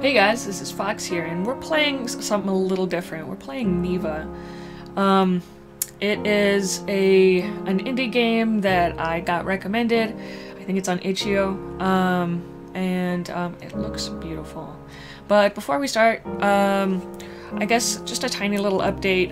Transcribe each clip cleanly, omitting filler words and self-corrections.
Hey guys, this is Fox here, and we're playing something a little different. We're playing NIVA. It is an indie game that I got recommended. I think it's on itch.io, and it looks beautiful. But before we start, I guess just a tiny little update.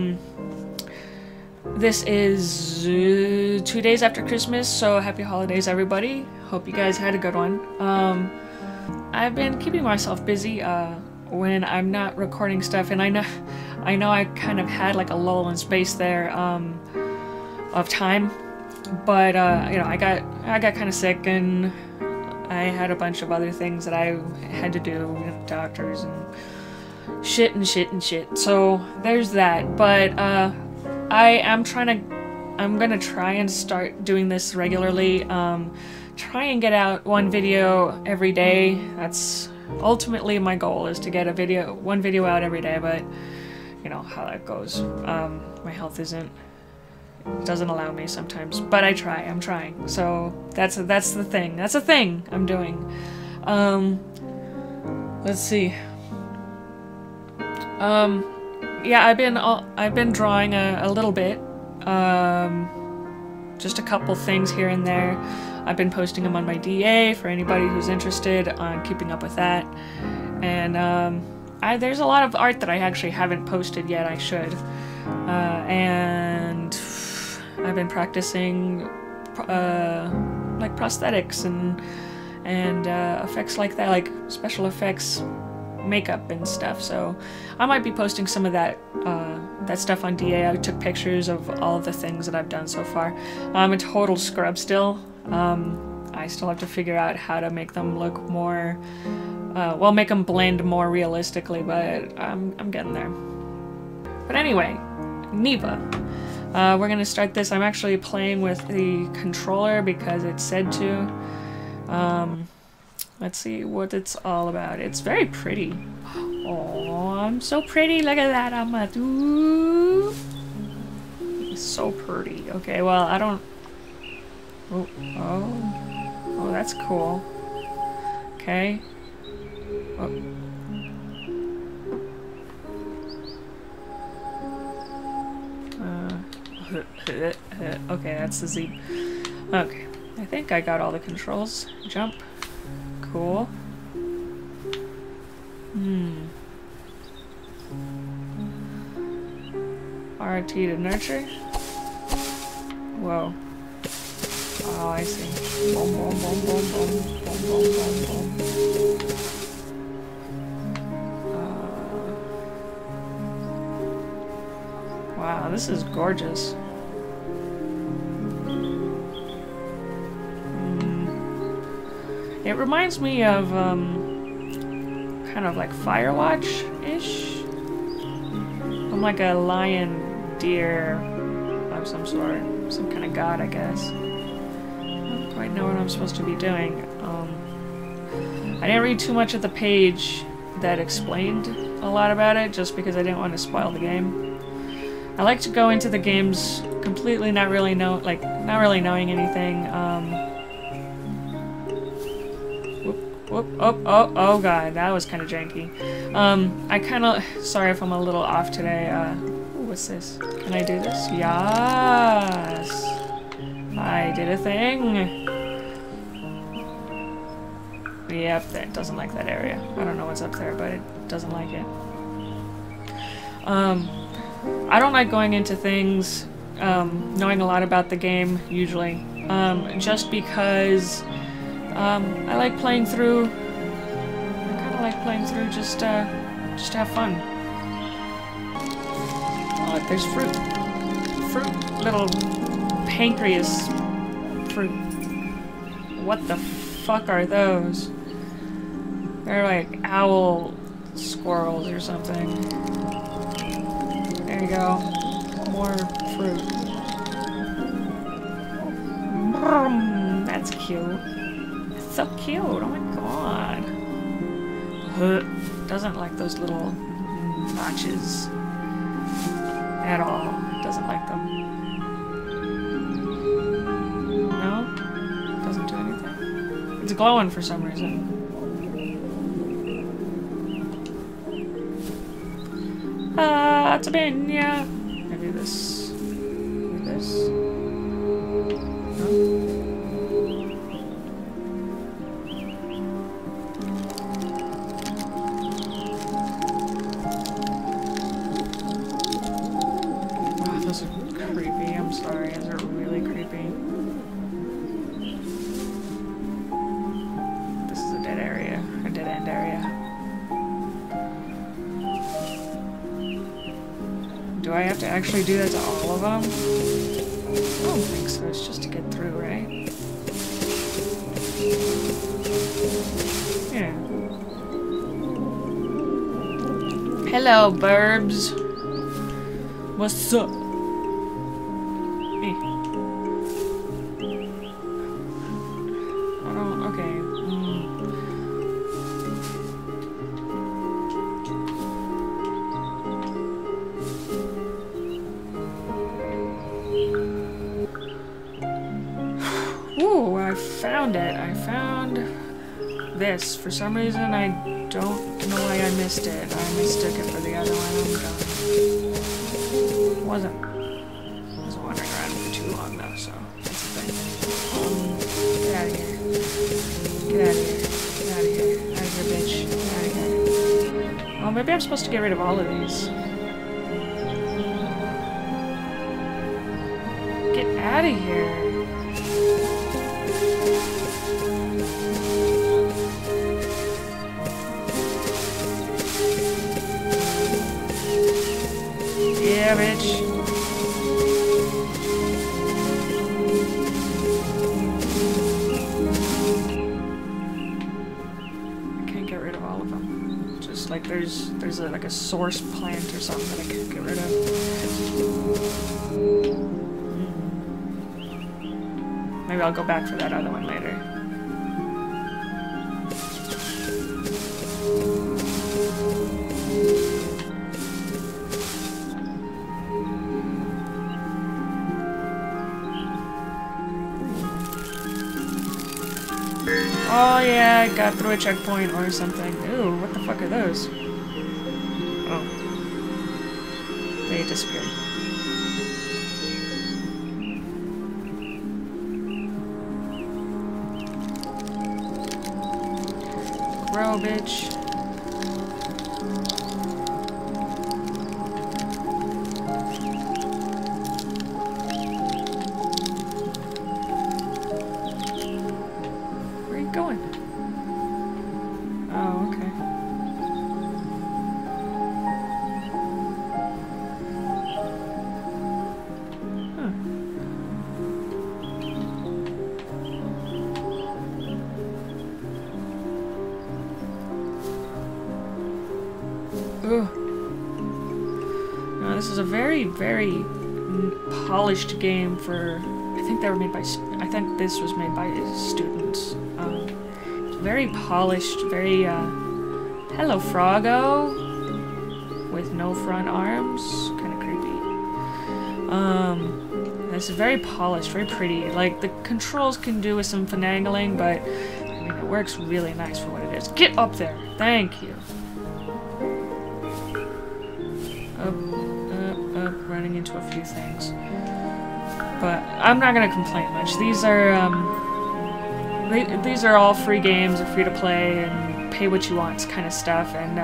This is 2 days after Christmas, so happy holidays, everybody. Hope you guys had a good one. I've been keeping myself busy when I'm not recording stuff, and I know I kind of had like a lull in space there of time, but you know, I got kind of sick, and I had a bunch of other things that I had to do, you know, doctors and shit. So there's that. But I'm gonna try and start doing this regularly. Try and get out one video every day. That's ultimately my goal, is to get one video out every day, but you know how that goes. My health doesn't allow me sometimes, but I'm trying. So that's the thing. That's a thing I'm doing. Let's see. Yeah, I've been drawing a little bit. Just a couple things here and there. I've been posting them on my DA for anybody who's interested on keeping up with that. And there's a lot of art that I actually haven't posted yet. I should. And I've been practicing like prosthetics and effects like that, like special effects, makeup and stuff. So I might be posting some of that stuff on DA. I took pictures of all of the things that I've done so far. I'm a total scrub still. I still have to figure out how to make them look more, well, make them blend more realistically, but I'm getting there. But anyway, NIVA. We're gonna start this. I'm actually playing with the controller because it said to. Let's see what it's all about. It's very pretty. Oh, I'm so pretty. Look at that. I'm a ooh. It's so pretty. Okay, well, I don't. Oh, that's cool. Okay. Oh. Okay, that's the Z. Okay, I think I got all the controls. Jump. Cool. RT to nurture. Whoa. Oh, I see. Boom, boom, boom, boom, boom, boom, boom, boom, boom. Wow, this is gorgeous. It reminds me of kind of like Firewatch-ish. I'm like a lion, deer of some sort, some kind of god, I guess. I don't quite know what I'm supposed to be doing. I didn't read too much of the page that explained a lot about it, just because I didn't want to spoil the game. I like to go into the games completely not really knowing anything. Oh god, that was kind of janky. Sorry if I'm a little off today. Ooh, what's this? Can I do this? Yes! I did a thing! Yep, that doesn't like that area. I don't know what's up there, but it doesn't like it. I don't like going into things, knowing a lot about the game, usually. Just because I like playing through. I kind of like playing through just to have fun. Oh, look, there's fruit. Little pancreas fruit. What the fuck are those? They're like owl squirrels or something. There you go. More fruit. That's cute. So cute, oh my god. Doesn't like those little notches at all. Doesn't like them. No? Doesn't do anything? It's glowing for some reason. It's a bin, yeah. Maybe this. Maybe this. No? Oh, those are creepy. I'm sorry. Those are really creepy. This is a dead area. A dead end area. Do I have to actually do that to all of them? I don't think so. It's just to get through, right? Yeah. Hello, burbs. What's up? Hey. I don't. Okay. Ooh, I found it. I found this. For some reason, I don't know why I missed it. I mistook it for the other one. Wasn't wandering around for too long though, so that's the thing. Get out of here. Get out of here. Get out of here. Out of here, bitch. Get out of here. Oh, maybe I'm supposed to get rid of all of these. Get out of here. Yeah, bitch. I can't get rid of all of them. Just like there's like a source plant or something that I can't get rid of. Maybe I'll go back for that other one later. Oh yeah, I got through a checkpoint or something. Ooh, what the fuck are those? Oh. They disappeared. Grow, bitch. Going? Oh, okay. Huh. Ugh. Now, this is a very, very polished game for. I think they were made by. I think this was made by students. Very polished, very, hello, Froggo, with no front arms, kind of creepy. This is very polished, very pretty, like, the controls can do with some finagling, but, I mean, it works really nice for what it is. Get up there! Thank you! Up, running into a few things. But, I'm not gonna complain much. These are all free games, or free to play, and pay what you want kind of stuff, and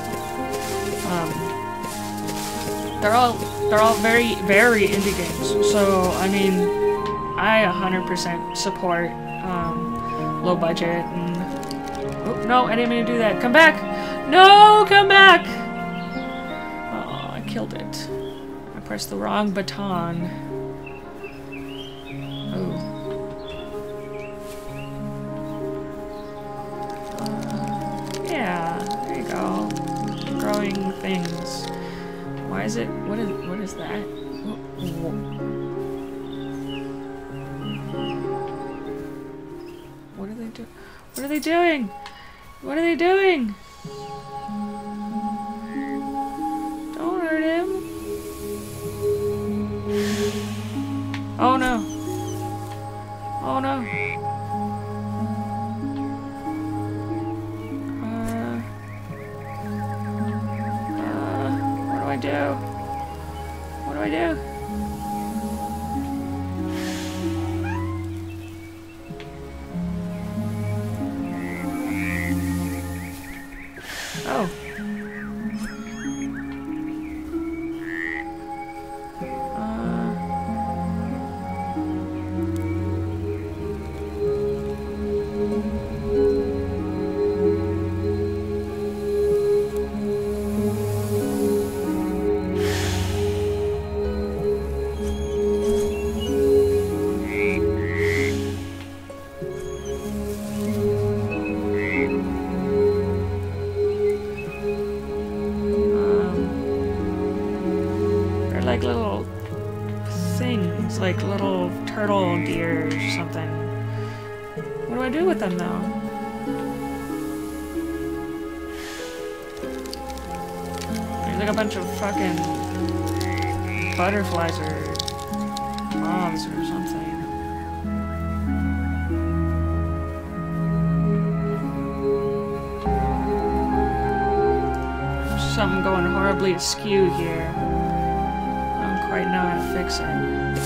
they're all very, very indie games. So I mean, I 100% support low budget. And oh, no, I didn't mean to do that. Come back! No, come back! Oh, I killed it. I pressed the wrong baton. Oh. Yeah, there you go. Growing things. Why is it? What is that? What are they doing? What are they doing? What are they doing? Don't hurt him. Oh no. Oh no. What do I do? turtle deer or something. What do I do with them though? There's like a bunch of fucking butterflies or moths or something. There's something going horribly askew here. I don't quite know how to fix it.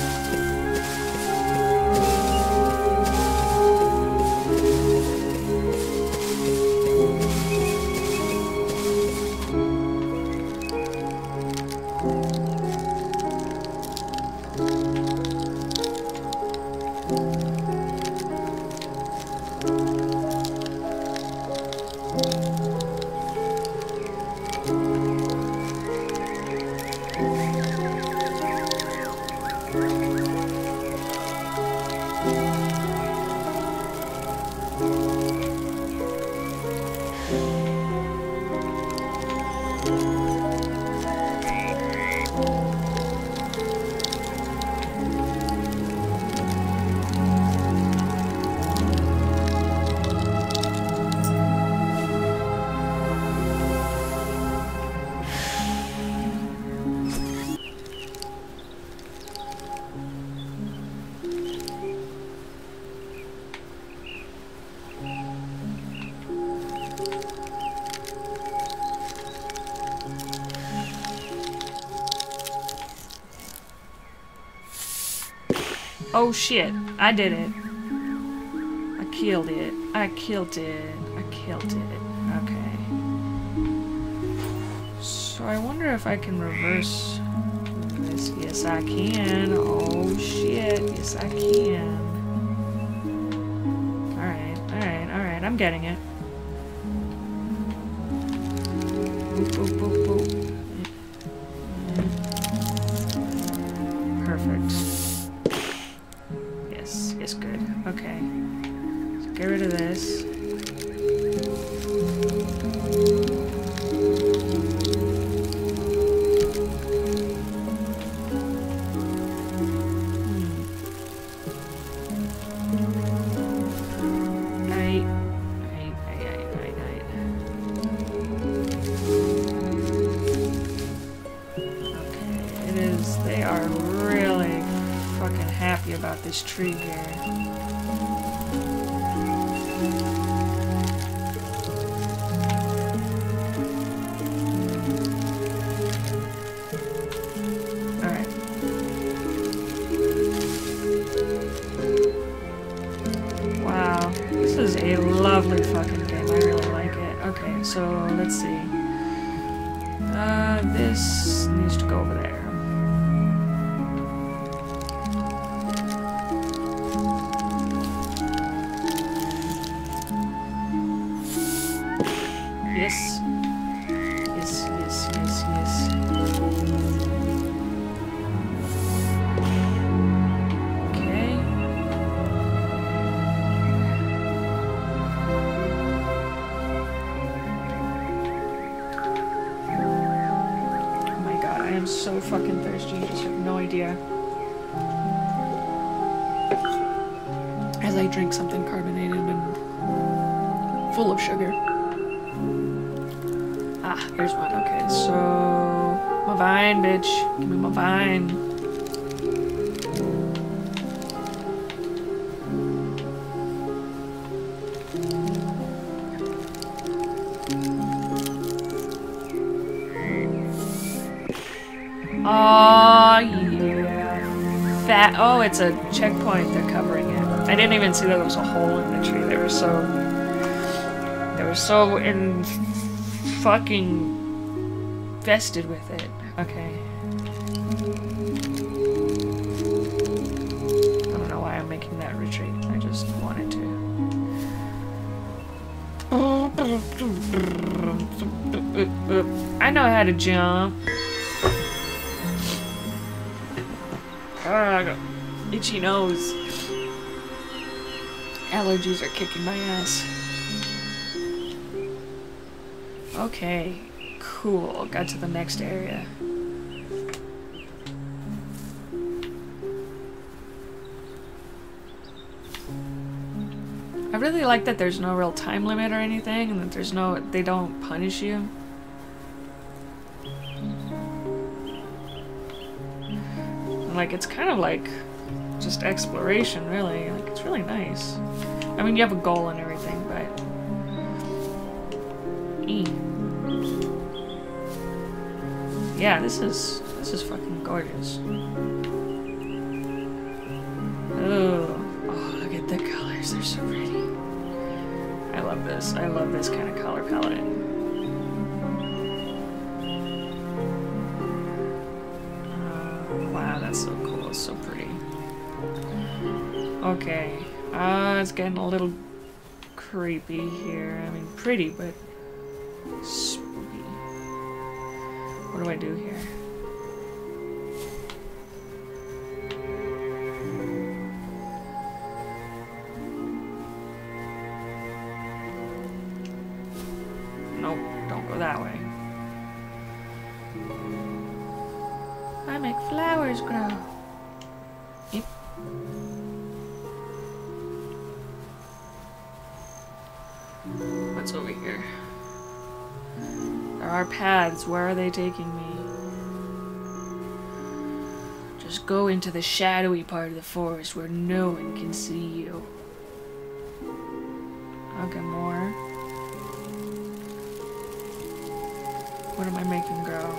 Oh shit, I did it. I killed it. I killed it. I killed it. Okay. So I wonder if I can reverse this. Yes, I can. Oh shit. Yes, I can. Alright, alright, alright. I'm getting it. Boop, boop, boop, boop. Perfect. Yes, good. Okay. So get rid of this. About this tree here. Alright. Wow. This is a lovely fucking game. I really like it. Okay, so let's see. This needs to go over there. Yes. Yes, yes, yes, yes. Okay. Oh my god, I am so fucking thirsty. You just have no idea. As I drink something carbonated and full of sugar. Ah, here's one. Okay, so my vine, bitch. Give me my vine. Oh yeah. Fat. Oh, it's a checkpoint. They're covering it. I didn't even see that there was a hole in the tree. They were so in. Fucking vested with it. Okay. I don't know why I'm making that retreat. I just wanted to. I know how to jump. Ah, itchy nose. Allergies are kicking my ass. Okay, cool. Got to the next area. I really like that there's no real time limit or anything, and that there's no, they don't punish you. And like, it's kind of like just exploration, really. Like, it's really nice. I mean, you have a goal and everything, but... Yeah, this is fucking gorgeous. Oh, look at the colors, they're so pretty. I love this. I love this kind of color palette. Wow, that's so cool. It's so pretty. Okay. It's getting a little creepy here. I mean, pretty, but spooky. What do I do here? Nope, don't go that way. I make flowers grow. Yep. What's over here? There are paths. Where are they taking me? Just go into the shadowy part of the forest where no one can see you. Okay, more. What am I making grow?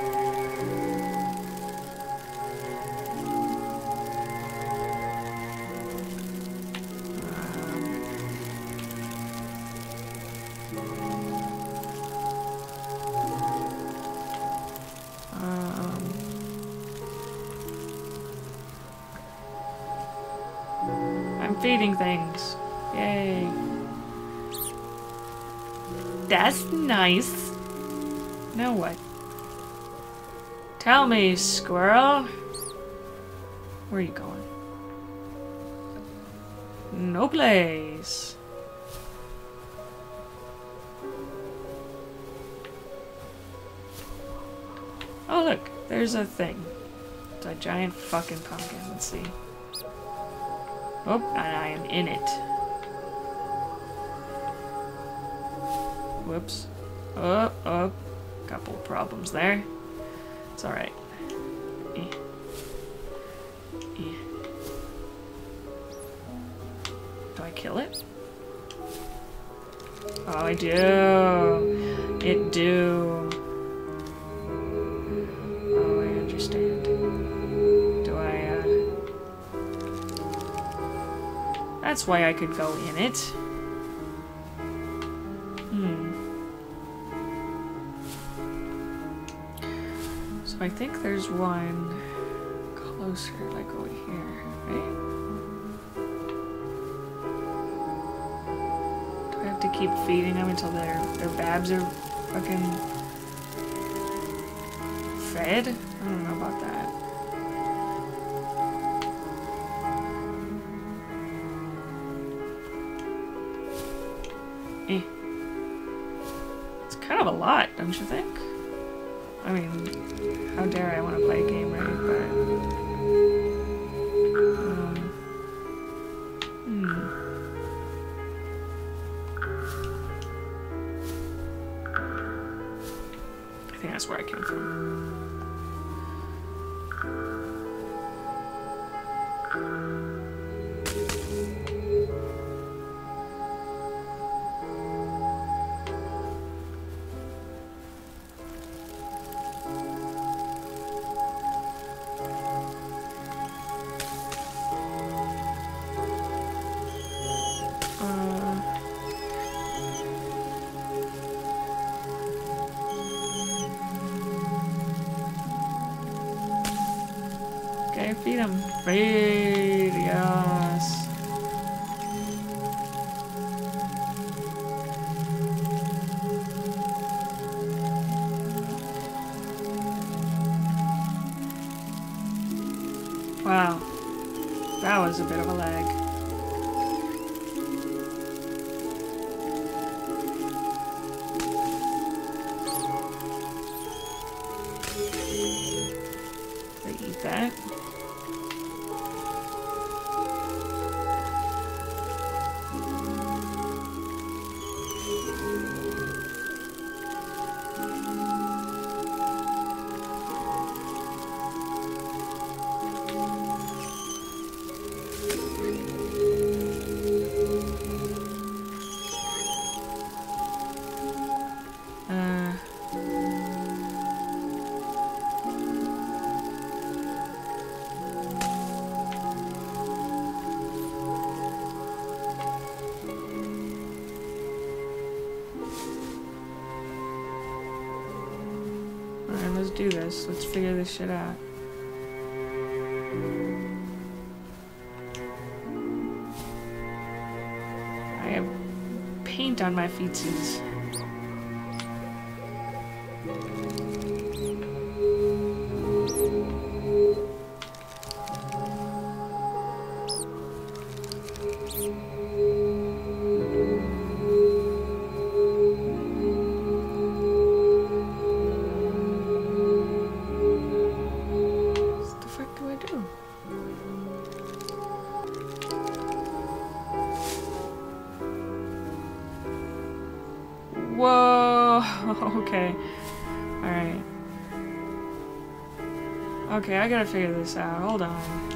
I'm feeding things. Yay. That's nice. Now what? Tell me, squirrel. Where are you going? No place. Oh look, there's a thing. It's a giant fucking pumpkin. Let's see. Oh, and I am in it. Whoops. Oh. Couple problems there. It's alright. Do I kill it? Oh, I do. It do. Oh, I understand. Do I, That's why I could go in it. So I think there's one closer, like over here, right? Do I have to keep feeding them until their babs are fucking fed? I don't know about that. It's kind of a lot, don't you think? I mean, how dare I want to play a game, right? But I think that's where I came from. Okay, feed him. Feed, yes. Wow. That was a bit of a lag. They eat that. let's do this. Let's figure this shit out. I have paint on my feetsies. Whoa! Okay. Alright. Okay, I gotta figure this out. Hold on.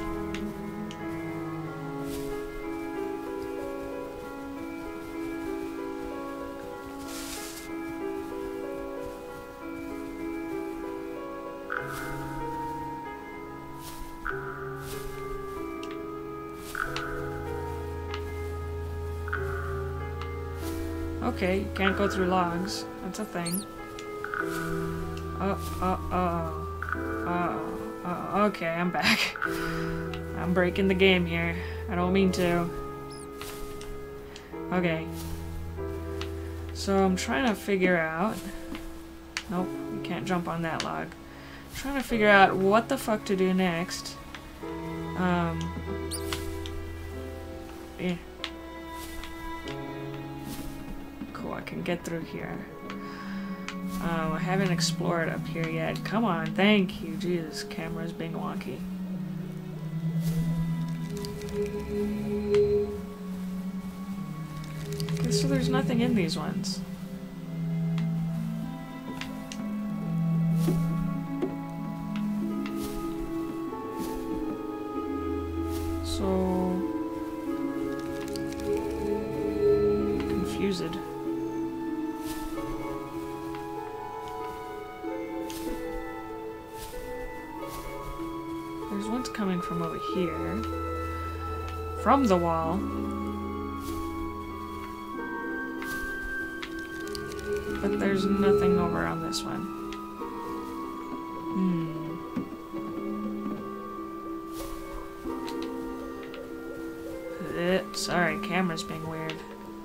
Okay, you can't go through logs. That's a thing. Okay, I'm back. I'm breaking the game here. I don't mean to. Okay. So I'm trying to figure out... Nope, you can't jump on that log. I'm trying to figure out what the fuck to do next. Yeah. Cool, I can get through here. I haven't explored up here yet. Come on, thank you. Jesus, camera's being wonky. Okay, so there's nothing in these ones. So... confused. There's one's coming from over here. From the wall. But there's nothing over on this one. Sorry, camera's being weird.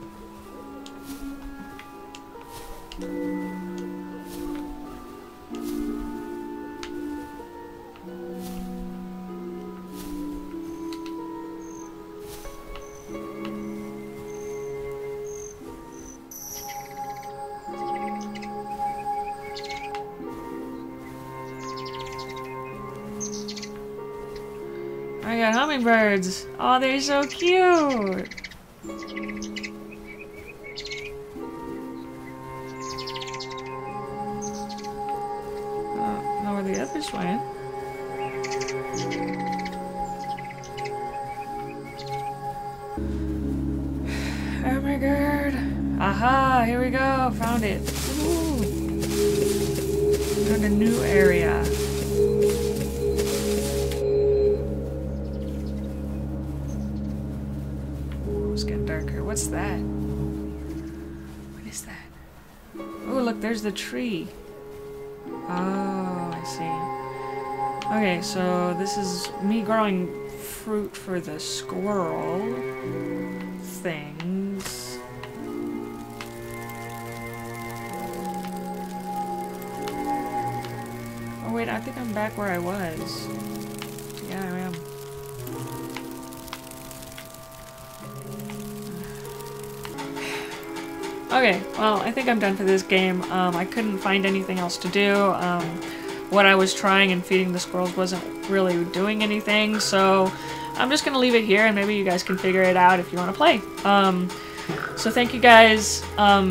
I got hummingbirds. Oh, they're so cute. Know where the others went. Oh my god. Aha, here we go. Found it. Ooh. Found a new area. What's that? What is that? Oh, look, there's the tree. Oh, I see. Okay, so this is me growing fruit for the squirrel things. Oh wait, I think I'm back where I was. Yeah, I am. Okay, well, I think I'm done for this game. I couldn't find anything else to do. What I was trying and feeding the squirrels wasn't really doing anything, so I'm just gonna leave it here, and maybe you guys can figure it out if you want to play. So thank you guys.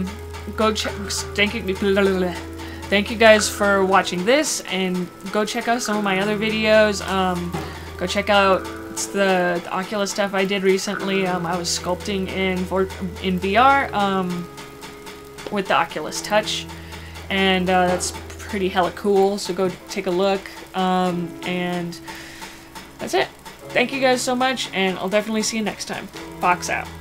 Thank you guys for watching this, and go check out some of my other videos. Go check out the Oculus stuff I did recently. I was sculpting in VR. With the Oculus Touch, and that's pretty hella cool, so go take a look, and that's it. Thank you guys so much, and I'll definitely see you next time. Fox out.